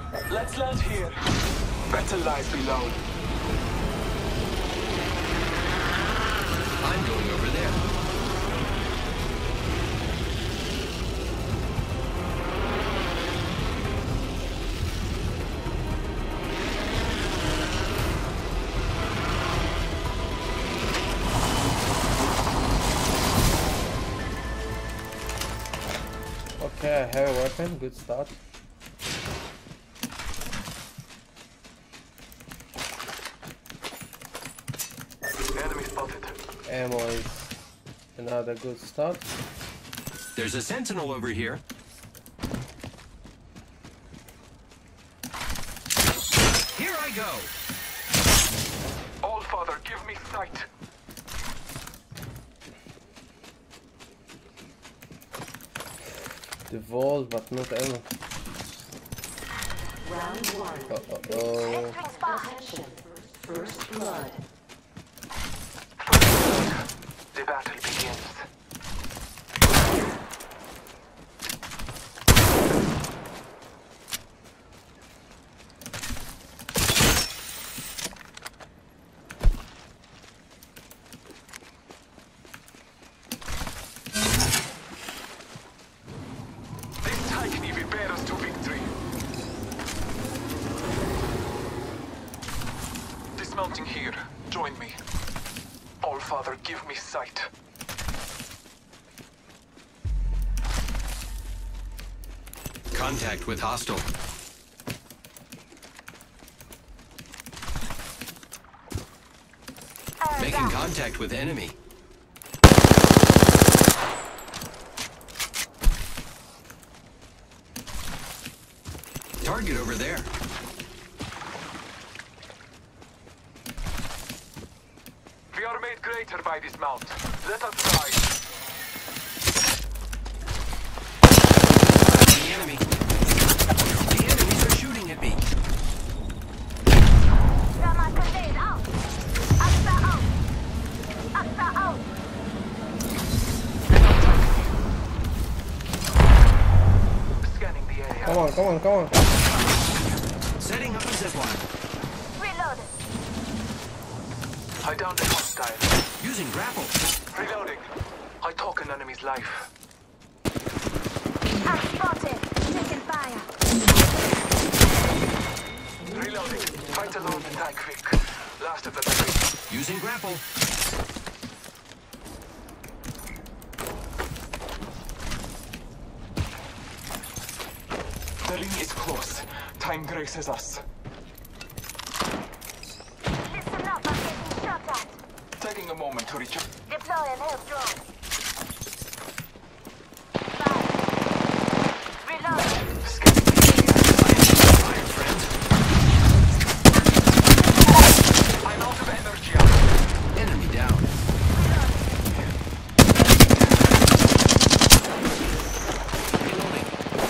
Let's land here. Better lies below. I'm going over there. Okay, I have a weapon. Good start. Enemy spotted. Ammo is another good start. There's a sentinel over here. Here I go. All Father, give me sight. The wall, but not ammo. Round one. Oh. Attention. First blood. The battle begins. This Tightly will bear us to victory. Dismounting here. Join me. All Father, give me sight. Contact with hostile. Making contact with enemy. Target over there. We are made greater by this mount. Let us rise. The enemy. The enemies are shooting at me. Scanning the area. Come on, come on, come on. Setting up a zipline. Reloaded. I downed a hostile. Using grapple. Reloading. I took an enemy's life. I'm spotted. Taking fire. Reloading. Fight alone and die quick. Last of the three. Using grapple. The ring is close. Time graces us. Listen up, I'm getting shot at. Taking a moment to reach. Deploying help drone. Fire. Reloading. Scanning the Fire, friend. area. I'm out of energy. Enemy down. Reloading.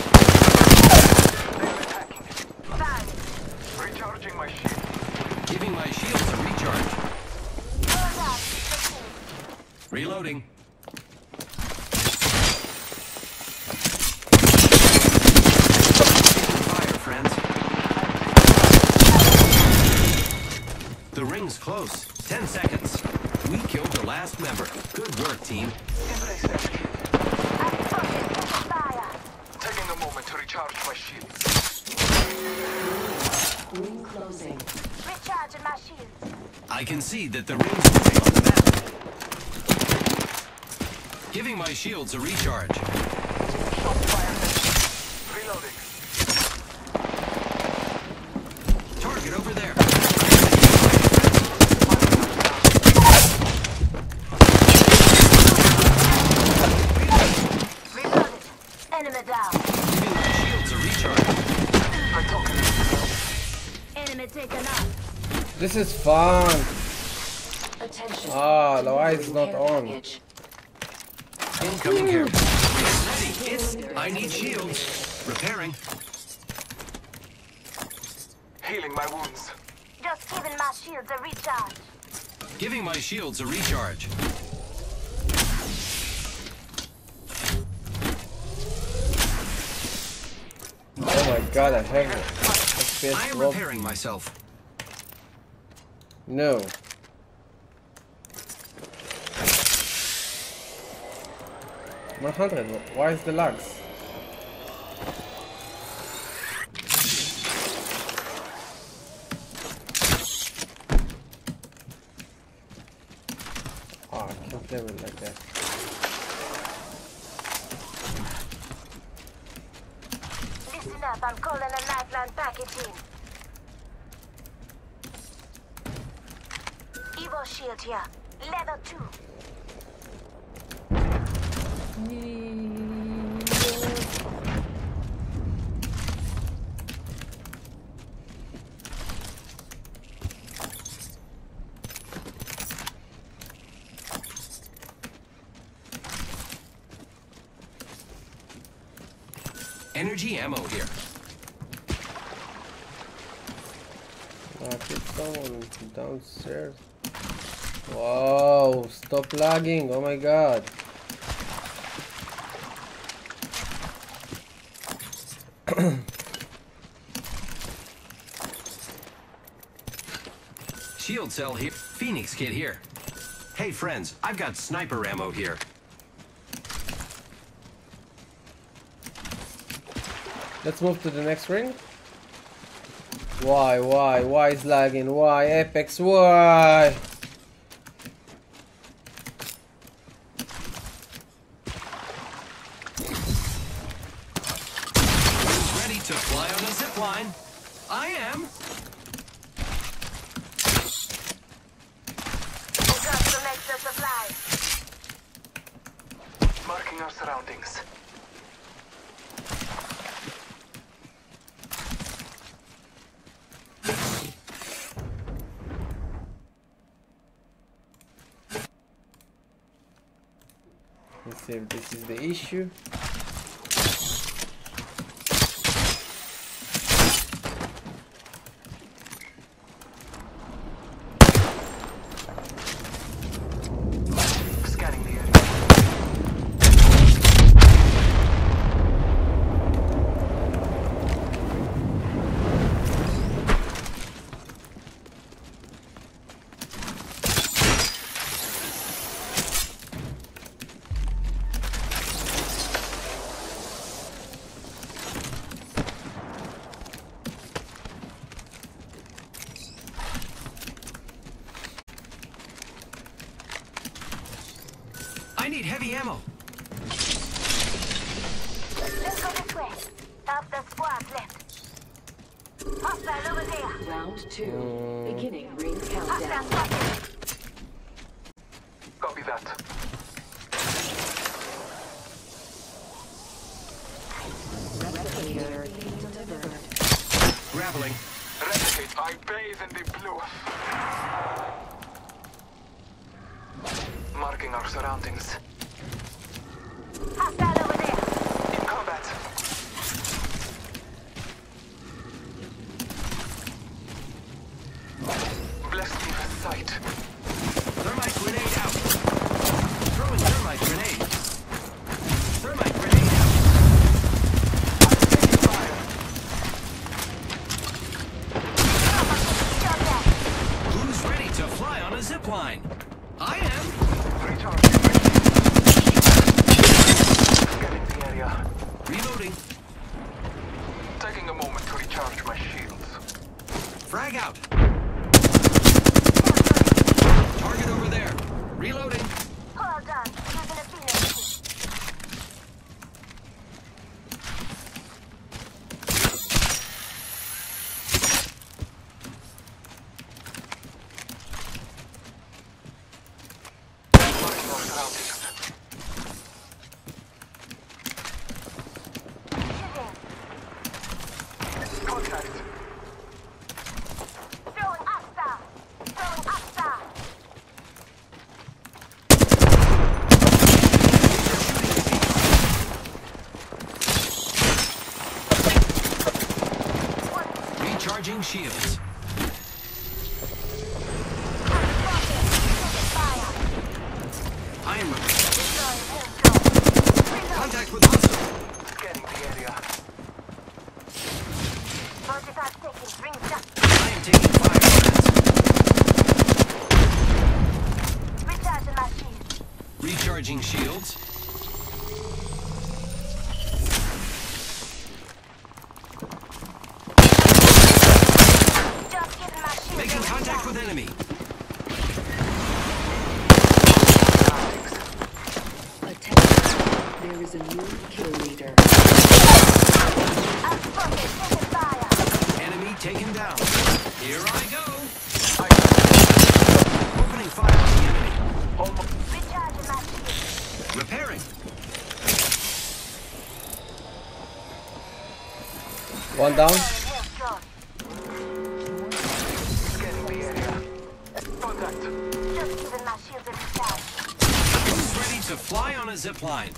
They are attacking. Fire. Recharging my shield. Giving my shields a recharge. Hold up. Reloading. Fire, friends. The ring's close. 10 seconds. We killed the last member. Good work, team. Embrace energy. I'm spotted. Taking fire. Taking a moment to recharge my shields. Ring closing. Recharging my shields. I can see that the ring's moving on the map. Giving my shields a recharge. Shot fire. Reloading. Target over there. Reloaded. Enemy down. Giving my shields a recharge. I took an Enemy taken out. This is fun. Attention. Ah, the light is not Care on. package. Incoming care. Ready. It's. I need shields. Repairing. healing my wounds. Just giving my shields a recharge. Giving my shields a recharge. Oh my god, I have it. FPS I am drop. repairing myself. No. $100. Why is the lags? Oh, I can't play with it like that. Listen up, I'm calling a lifeline package in. Evo shield here. Level 2. Energy ammo here. I think someone downstairs. Wow, stop lagging. Oh my god. Shield cell here. Phoenix kit here. Hey friends, I've got sniper ammo here. Let's move to the next ring. Why is lagging? Why, Apex? Why? Who's ready to fly on a zip line? I am. We got some extra supplies. Marking our surroundings. Let's see if this is the issue. Scanning the area. I need heavy ammo. Let's go this way. Half the squad's left. Hostile over there. Round 2. Beginning ring Hostile countdown. spotted. Copy that. Replicator delivered. Grappling. Replicate. I bathe in the blue. Marking our surroundings. Hostile over there. In combat. Bless me with sight. Thermite grenade out. Throwing thermite grenade. Thermite grenade out. Taking fire. Shot that. Who's ready to fly on a zip line? I am. Recharging. Scanning the area. Reloading. Taking a moment to recharge my shields. Frag out. Target over there. Reloading. Hold on. Using a Phoenix. Marking our surroundings. Shooting. Contact. Throwing hostile. Throwing hostile. Recharging shields. Fire. I am Destroying hostile. contact with hostile. Scanning the area. 45 seconds. enemy. Attention. There is a new kill leader. I'm spotted. Taking fire. Enemy taken down. Here I go. Opening fire on the enemy. Recharging my shield. Repairing. One down. Here, strong. Scanning the area. Contact. Just giving my shields a recharge. Who's ready to fly on a zip line?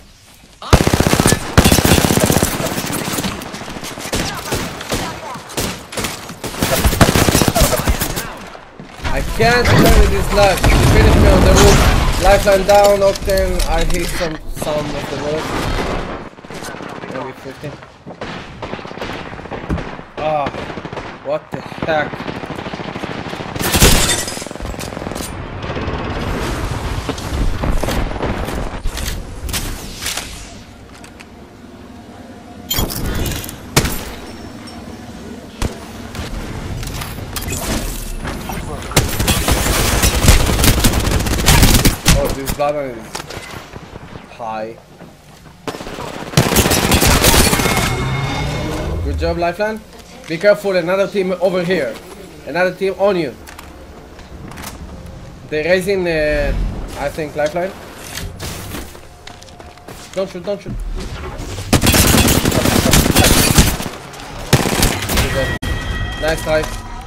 I can't play with this lag. He finished me on the roof. Lifeline down, Octane. I hit some of the bullets. Maybe 15. Ah, what the heck? Oh, this button is high. Good job, Lifeline. Be careful, another team over here. Another team on you. They're raising, I think, Lifeline. Don't shoot, don't shoot. Good job. Nice try.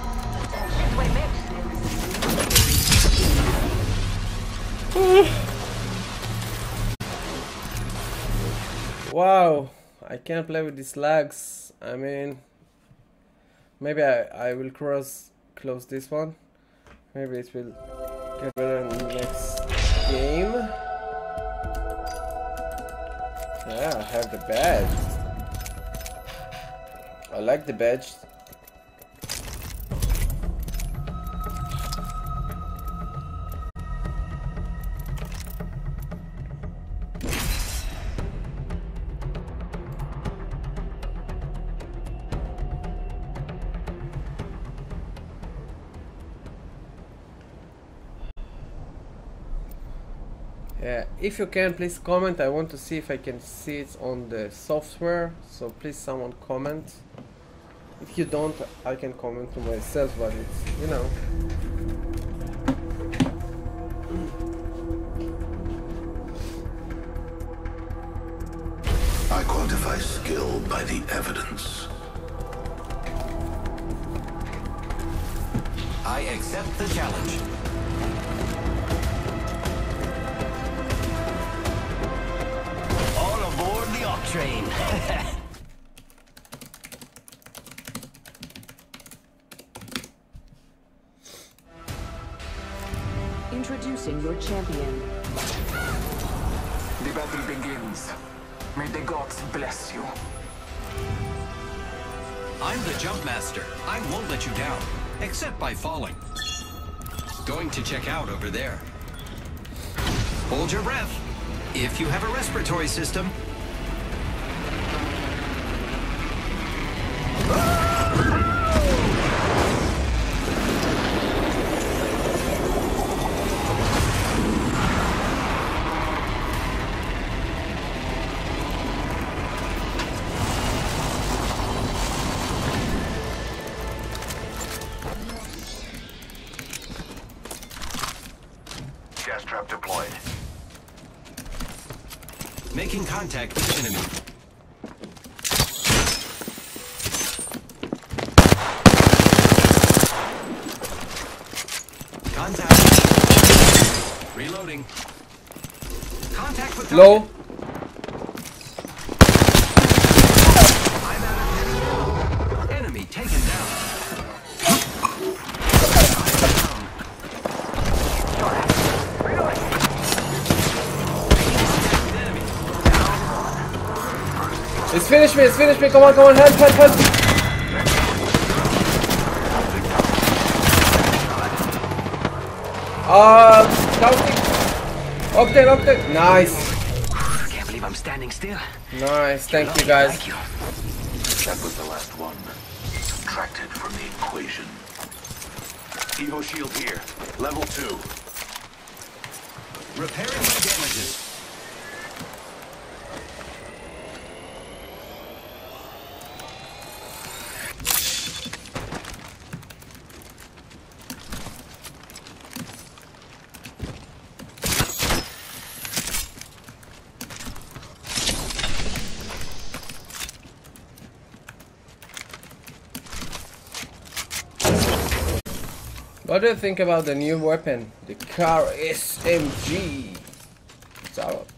Wow, I can't play with these lags. I mean, maybe I will close this one. Maybe it will get better in the next game. Yeah, I have the badge. I like the badge. Yeah, if you can, please comment. I want to see if I can see it on the software. So please, someone comment. If you don't, I can comment to myself, but it's, you know. I quantify skill by the evidence. I accept the challenge. All aboard the Oct train. Introducing your champion. The battle begins. May the gods bless you. I'm the jump master. I won't let you down, except by falling. Going to check out over there. Hold your breath. If you have a respiratory system. Gas trap deployed. Making contact with the enemy. Contact. Reloading. Contact with Low. target. I'm out of enemy taken down. It's finished me, come on, help, help, help! Counting! Octane! Nice! Can't believe I'm standing still. Nice, thank you guys. Thank you. That was the last one. Subtracted from the equation. Evo shield here. Level 2. Repairing my damages. What do you think about the new weapon? The car SMG. It's out.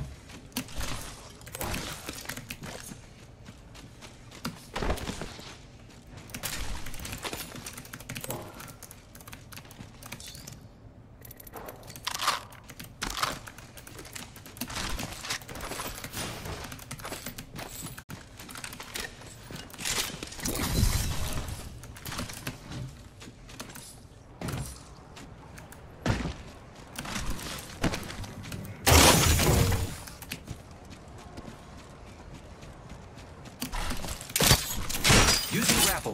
Using grapple.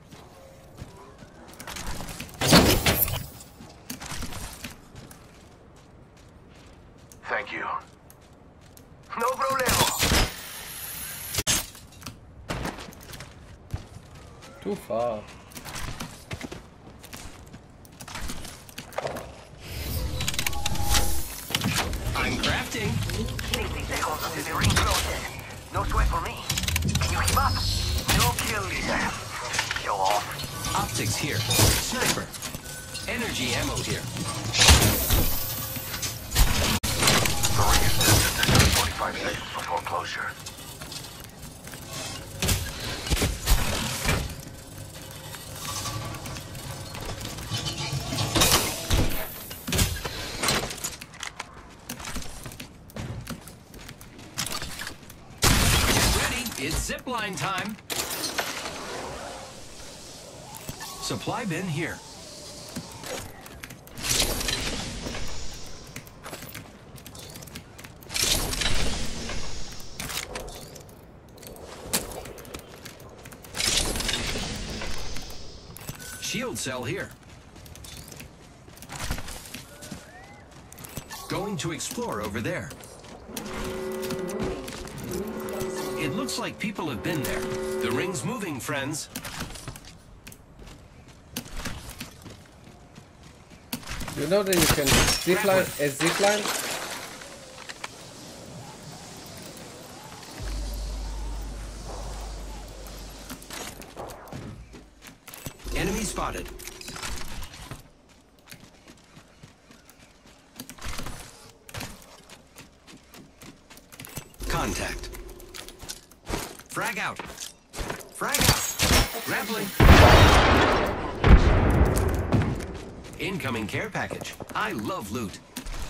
Thank you. No problemo. Too far. I'm crafting. 60 seconds until the ring closes. No sweat for me. Can you keep up? No kill leader. Show off. Optics here. Sniper. Energy ammo here. The ring is distant 45 seconds before closure. It's zipline time. Supply bin here. Shield cell here. Going to explore over there. It looks like people have been there. The ring's moving, friends. You know that you can zipline a zipline? Enemy spotted. Contact. Frag out. Frag out. Grappling. Incoming care package. I love loot.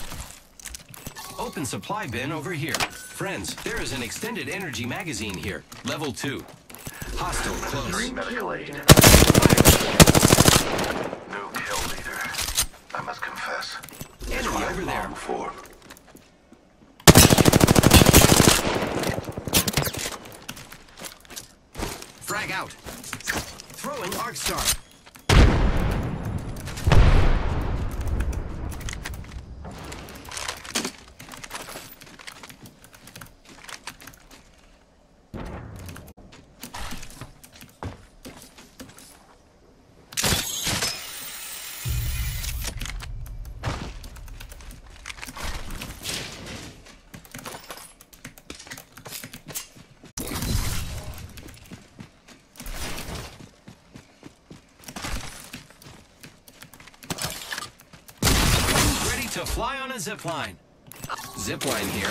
Open supply bin over here. Friends, there is an extended energy magazine here. Level 2. Hostile close. Medical aid. New kill leader. I must confess. Enemy over there. Long for. Frag out. Throwing arc star. To fly on a zipline. Zipline here.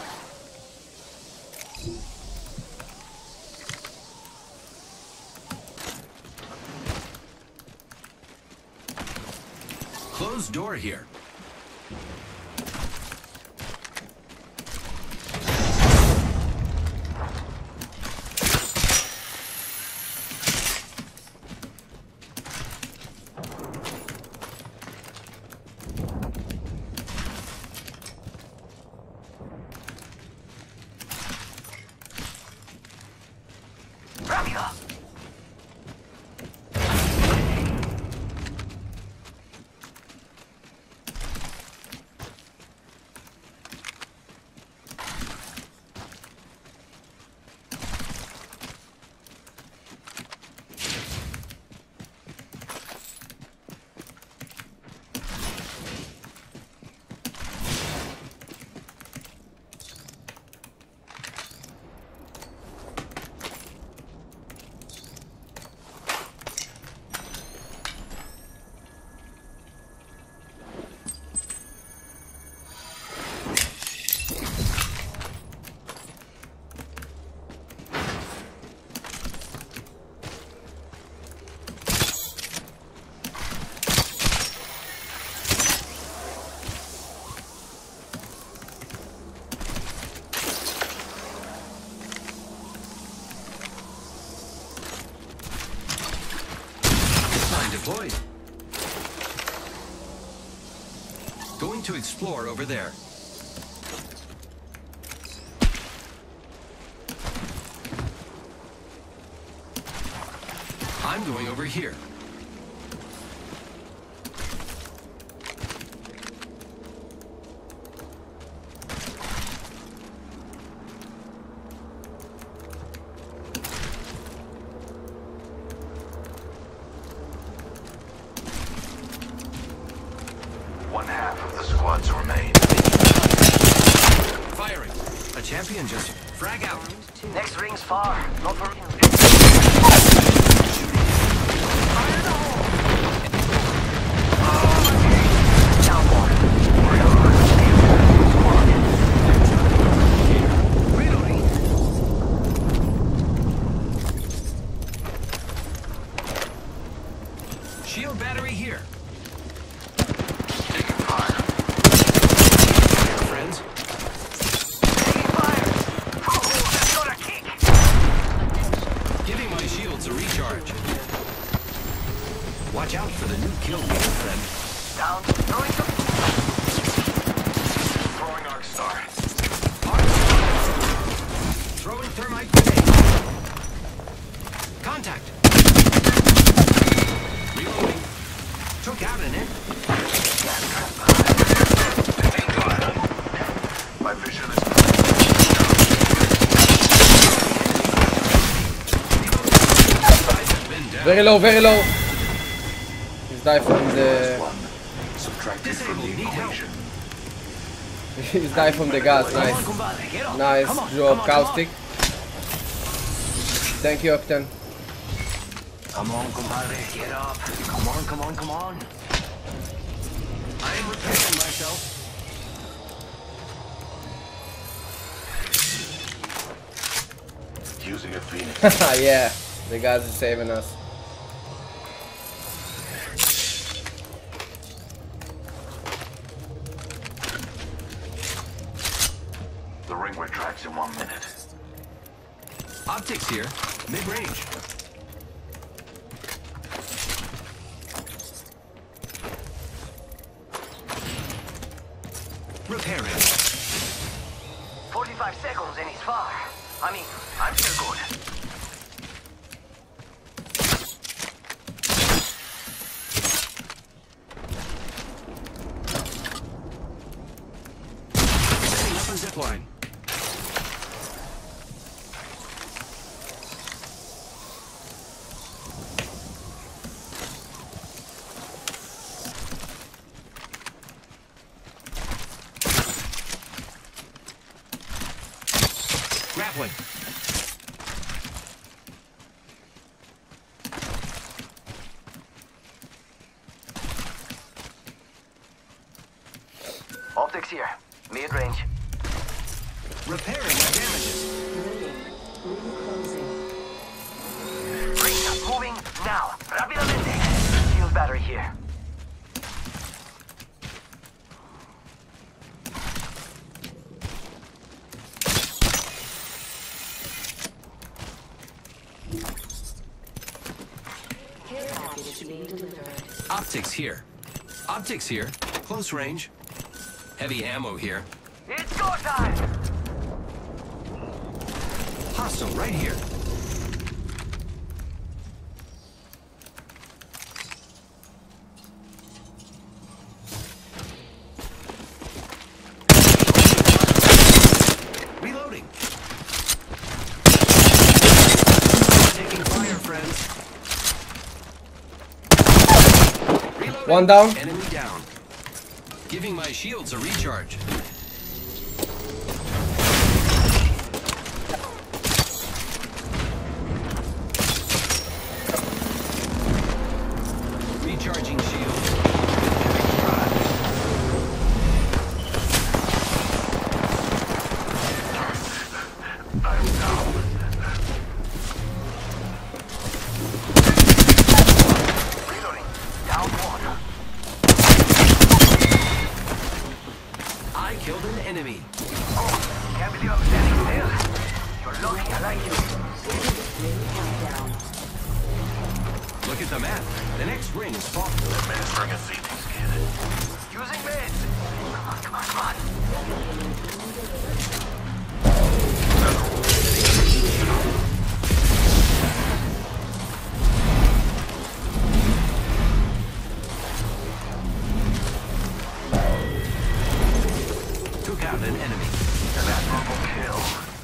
Closed door here. deployed. Going to explore over there. I'm going over here. One half of the squads remain. Firing. A champion just frag out. Next ring's far. Not for me. Down one. Reloading. Shield battery here. Taking fire. Friends. Taking fire. Oh, that's got a kick. Giving my shields a recharge. Watch out for the new kill leader, friend. Down. Throwing some. Throwing Arc Star. Throwing thermite grenade. Contact. Reloading. Took out an enemy. Taking fire. My vision is Very low, very low. He's died from the. subtracted from the equation. He's died from the gas. Nice. Get up. Nice Come on, job, come on, Caustic. Thank you, Octane. Come on, compadre. Get up. Come on, come on, come on. I am repairing myself. Using a Phoenix. Yeah, the gas is saving us. The ring retracts in 1 minute. Optics here. Mid-range. Repairing. 45 seconds and he's far. I mean, I'm still good. Setting up a zipline. Grappling. Optics here. Mid-range. Repairing my damages. Ring moving now. Rápidamente. Shield battery here. Optics here. Optics here. Close range. Heavy ammo here. It's go time. Hostile right here. Reloading. Taking fire, friends. Reloading. One down. Enemy down. Giving my shields a recharge. Recharging shield. I'm down. Reloading. Down one. I killed an enemy. Oh, can't believe I'm standing there. You're lucky I like you. Look at the map. The next ring is fought. Administering a CT scan. Using meds. Come on, come on, come on. Took out an enemy. And that double kill.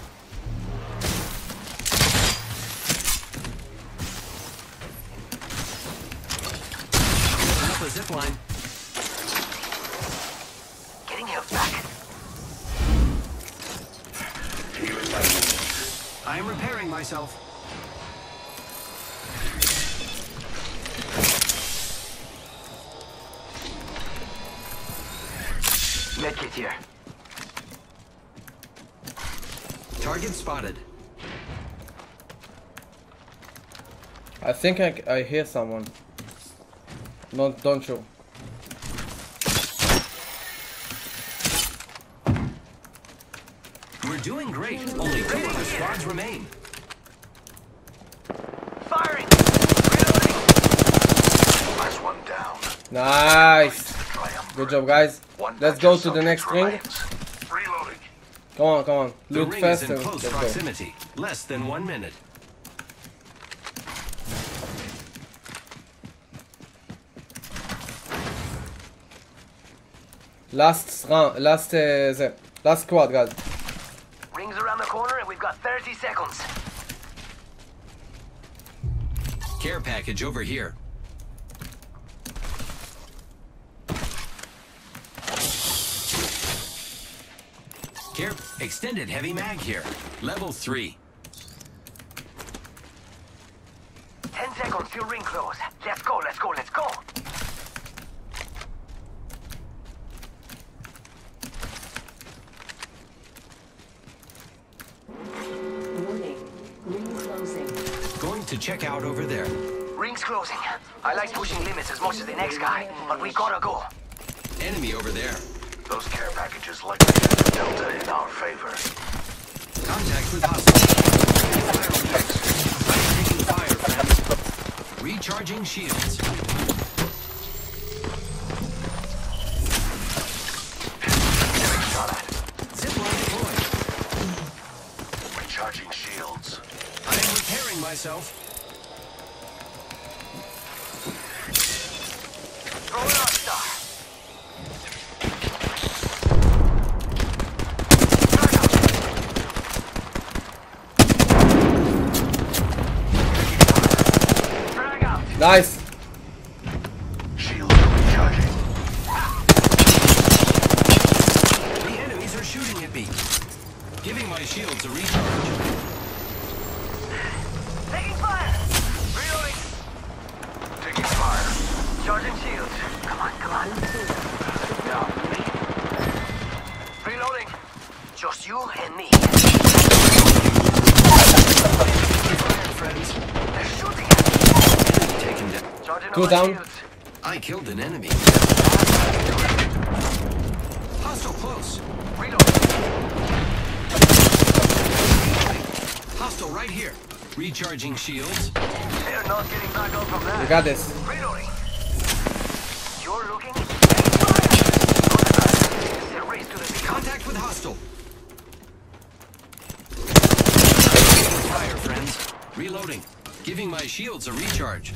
Up a zip line. Getting health back. I am repairing myself. Medkit here. Target spotted. I think I hear someone. Don't show. We're doing great. Only 2 other squads remain. Firing! Reloading! Last one down. Nice. Good job, guys. One Let's batch go of to the next subject ring. remains. Reloading. Come on, come on. The Loot ring fast is in and close let's go. proximity. Less than 1 minute. Last round, last squad, guys. Rings around the corner and we've got 30 seconds. Care package over here. Care extended heavy mag here. Level 3. 10 seconds till ring close. Let's go, let's go, let's go. Warning. Ring closing. Going to check out over there. Ring's closing. I like pushing limits as much as the next guy, but we gotta go. Enemy over there. Those care packages likely to the Delta in our favor. Contact with hostile. I'm taking fire, friends. Recharging shields. Getting shot at. Zipline deployed. Recharging shields. I am repairing myself. Throw it on, star. Frag out. Nice. Shields recharging. The enemies are shooting at me. Giving my shields a recharge. Taking fire. Reloading. Taking fire. Charging shields. Come on, come on. Down. Reloading. Just you and me. Fire, friends. They're shooting at me. Enemy taken down. Charging Two on my down. shields. I killed an enemy. Hostile close. Reloading. Hostile right here. Recharging shields. They're not getting back up from We that. got this. Reloading. You're looking. Taking fire. It's a race to the beacon. Contact with hostile. Fire, friends. Reloading. Giving my shields a recharge.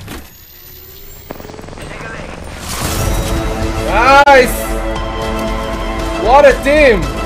Take a leg. Nice. What a team.